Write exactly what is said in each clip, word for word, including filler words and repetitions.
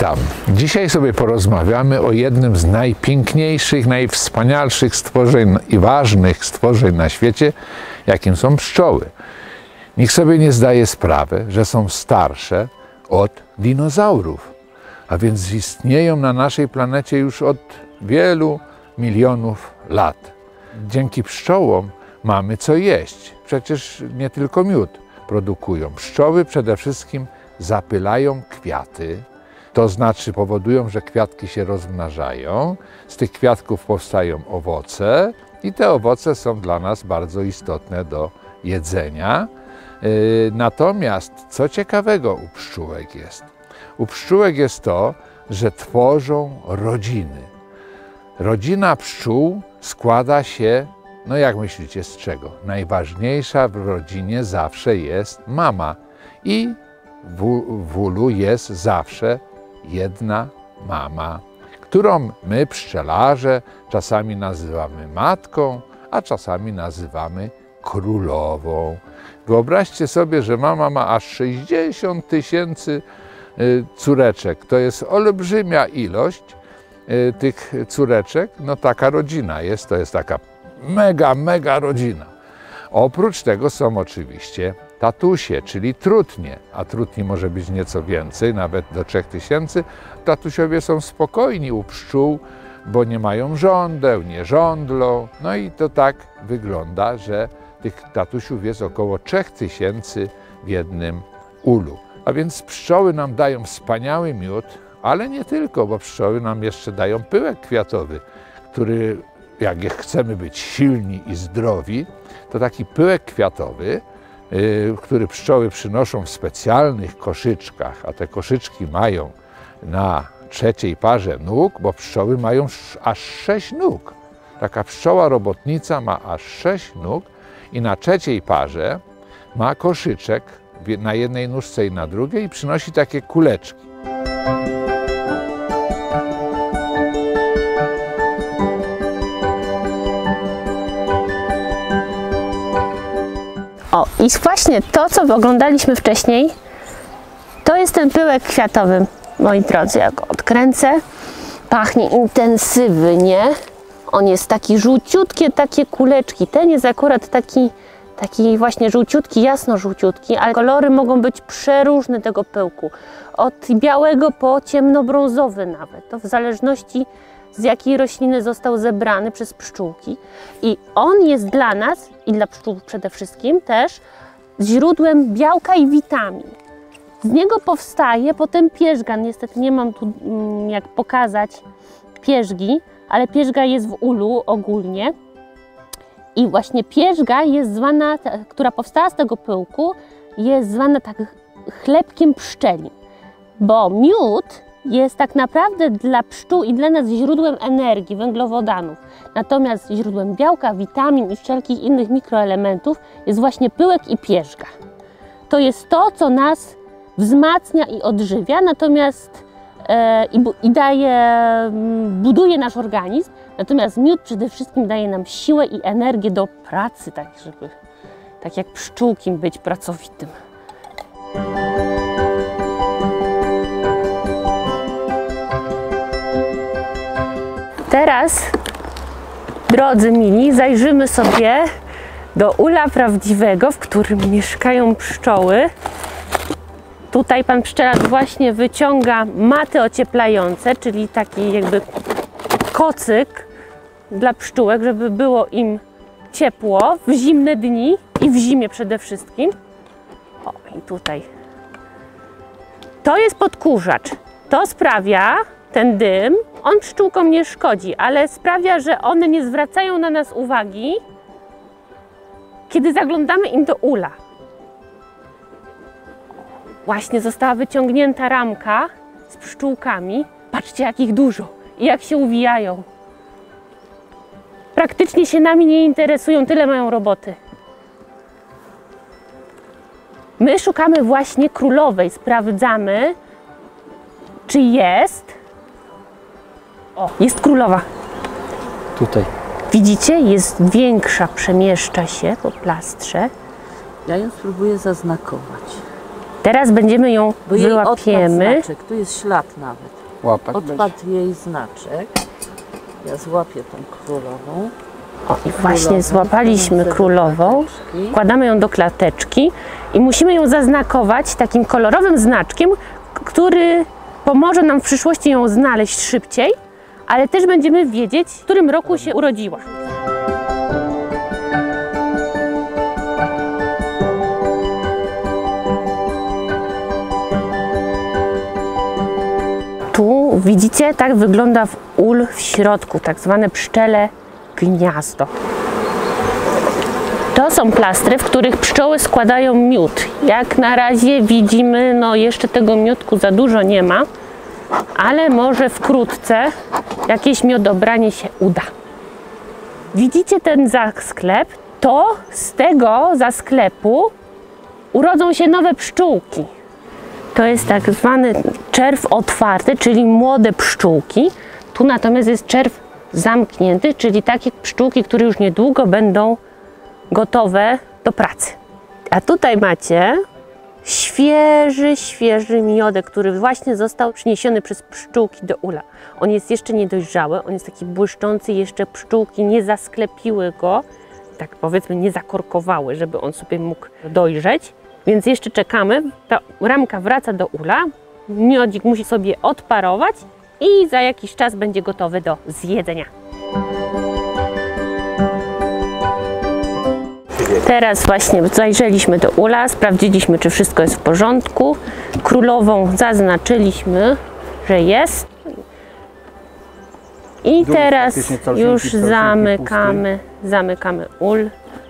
Witam. Dzisiaj sobie porozmawiamy o jednym z najpiękniejszych, najwspanialszych stworzeń i ważnych stworzeń na świecie, jakim są pszczoły. Nikt sobie nie zdaje sprawy, że są starsze od dinozaurów, a więc istnieją na naszej planecie już od wielu milionów lat. Dzięki pszczołom mamy co jeść. Przecież nie tylko miód produkują. Pszczoły przede wszystkim zapylają kwiaty. To znaczy powodują, że kwiatki się rozmnażają. Z tych kwiatków powstają owoce i te owoce są dla nas bardzo istotne do jedzenia. Natomiast co ciekawego u pszczółek jest? U pszczółek jest to, że tworzą rodziny. Rodzina pszczół składa się, no jak myślicie, z czego? Najważniejsza w rodzinie zawsze jest mama i w, w ulu jest zawsze jedna mama, którą my, pszczelarze, czasami nazywamy matką, a czasami nazywamy królową. Wyobraźcie sobie, że mama ma aż sześćdziesiąt tysięcy córeczek. To jest olbrzymia ilość tych córeczek. No taka rodzina jest, to jest taka mega, mega rodzina. Oprócz tego są oczywiście tatusie, czyli trutnie, a trutni może być nieco więcej, nawet do trzech tysięcy. Tatusiowie są spokojni u pszczół, bo nie mają żądeł, nie żądlą. No i to tak wygląda, że tych tatusiów jest około trzech tysięcy w jednym ulu. A więc pszczoły nam dają wspaniały miód, ale nie tylko, bo pszczoły nam jeszcze dają pyłek kwiatowy, który, jak chcemy być silni i zdrowi, to taki pyłek kwiatowy, yy, który pszczoły przynoszą w specjalnych koszyczkach, a te koszyczki mają na trzeciej parze nóg, bo pszczoły mają aż sześć nóg. Taka pszczoła robotnica ma aż sześć nóg i na trzeciej parze ma koszyczek na jednej nóżce i na drugiej i przynosi takie kuleczki. O, i właśnie to, co oglądaliśmy wcześniej, to jest ten pyłek kwiatowy, moi drodzy. Jak go odkręcę, pachnie intensywnie. On jest taki żółciutkie, takie kuleczki. Ten jest akurat taki, taki właśnie żółciutki, jasno-żółciutki, ale kolory mogą być przeróżne tego pyłku. Od białego po ciemnobrązowy nawet. To w zależności, z jakiej rośliny został zebrany przez pszczółki. I on jest dla nas i dla pszczół przede wszystkim też źródłem białka i witamin. Z niego powstaje potem pierzga. Niestety nie mam tu jak pokazać pierzgi, ale pierzga jest w ulu ogólnie. I właśnie pierzga jest zwana, która powstała z tego pyłku, jest zwana tak chlebkiem pszczelim. Bo miód jest tak naprawdę dla pszczół i dla nas źródłem energii, węglowodanów. Natomiast źródłem białka, witamin i wszelkich innych mikroelementów jest właśnie pyłek i pierzga. To jest to, co nas wzmacnia i odżywia, natomiast e, i, i daje, buduje nasz organizm. Natomiast miód przede wszystkim daje nam siłę i energię do pracy, tak żeby, tak jak pszczółkiem być pracowitym. Teraz, drodzy mili, zajrzymy sobie do ula prawdziwego, w którym mieszkają pszczoły. Tutaj pan pszczelarz właśnie wyciąga maty ocieplające, czyli taki jakby kocyk dla pszczółek, żeby było im ciepło w zimne dni i w zimie przede wszystkim. O, i tutaj. To jest podkurzacz. To sprawia, ten dym, on pszczółkom nie szkodzi, ale sprawia, że one nie zwracają na nas uwagi, kiedy zaglądamy im do ula. Właśnie została wyciągnięta ramka z pszczółkami. Patrzcie, jak ich dużo i jak się uwijają. Praktycznie się nami nie interesują, tyle mają roboty. My szukamy właśnie królowej, sprawdzamy, czy jest. O, jest królowa. Tutaj. Widzicie? Jest większa, przemieszcza się po plastrze. Ja ją spróbuję zaznakować. Teraz będziemy ją Bo jej odpadł wyłapiemy. znaczek, tu jest ślad nawet. Łapać Odpadł jej znaczek. Ja złapię tą królową. O, i właśnie złapaliśmy królową, wkładamy ją do klateczki i musimy ją zaznakować takim kolorowym znaczkiem, który pomoże nam w przyszłości ją znaleźć szybciej, ale też będziemy wiedzieć, w którym roku się urodziła. Tu widzicie, tak wygląda w ul w środku, tak zwane pszczele gniazdo. To są plastry, w których pszczoły składają miód. Jak na razie widzimy, no jeszcze tego miodku za dużo nie ma, ale może wkrótce jakieś miodobranie się uda. Widzicie ten zasklep? To z tego zasklepu urodzą się nowe pszczółki. To jest tak zwany czerw otwarty, czyli młode pszczółki. Tu natomiast jest czerw zamknięty, czyli takie pszczółki, które już niedługo będą gotowe do pracy. A tutaj macie świeży, świeży miodek, który właśnie został przyniesiony przez pszczółki do ula. On jest jeszcze niedojrzały, on jest taki błyszczący, jeszcze pszczółki nie zasklepiły go, tak powiedzmy nie zakorkowały, żeby on sobie mógł dojrzeć. Więc jeszcze czekamy, ta ramka wraca do ula, miodzik musi sobie odparować i za jakiś czas będzie gotowy do zjedzenia. Teraz właśnie zajrzeliśmy do ula, sprawdziliśmy, czy wszystko jest w porządku. Królową zaznaczyliśmy, że jest. I teraz już zamykamy, zamykamy ul.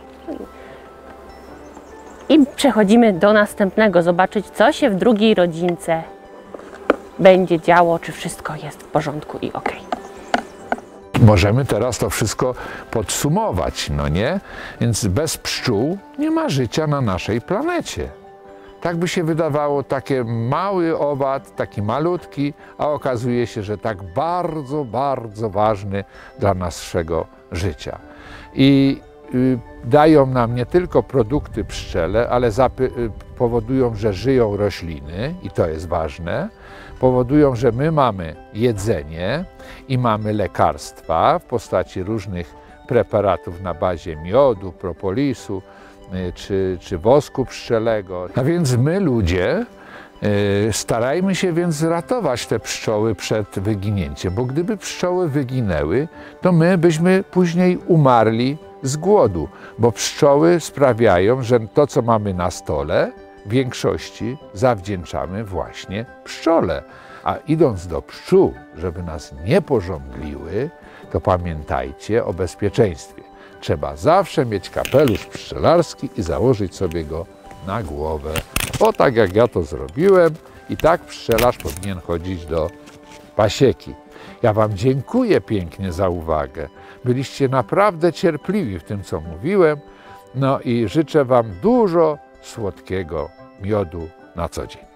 I przechodzimy do następnego, zobaczyć, co się w drugiej rodzince będzie działo, czy wszystko jest w porządku i ok. Możemy teraz to wszystko podsumować, no nie? Więc bez pszczół nie ma życia na naszej planecie. Tak by się wydawało, taki mały owad, taki malutki, a okazuje się, że tak bardzo, bardzo ważny dla naszego życia. I y, dają nam nie tylko produkty pszczele, ale powodują, że żyją rośliny i to jest ważne. Powodują, że my mamy jedzenie i mamy lekarstwa w postaci różnych preparatów na bazie miodu, propolisu czy, czy wosku pszczelego. A więc my ludzie starajmy się więc ratować te pszczoły przed wyginięciem, bo gdyby pszczoły wyginęły, to my byśmy później umarli z głodu, bo pszczoły sprawiają, że to, co mamy na stole, w większości zawdzięczamy właśnie pszczole. A idąc do pszczół, żeby nas nie pożądliły, to pamiętajcie o bezpieczeństwie. Trzeba zawsze mieć kapelusz pszczelarski i założyć sobie go na głowę. O, tak jak ja to zrobiłem i tak pszczelarz powinien chodzić do pasieki. Ja Wam dziękuję pięknie za uwagę. Byliście naprawdę cierpliwi w tym, co mówiłem. No i życzę Wam dużo słodkiego miodu na co dzień.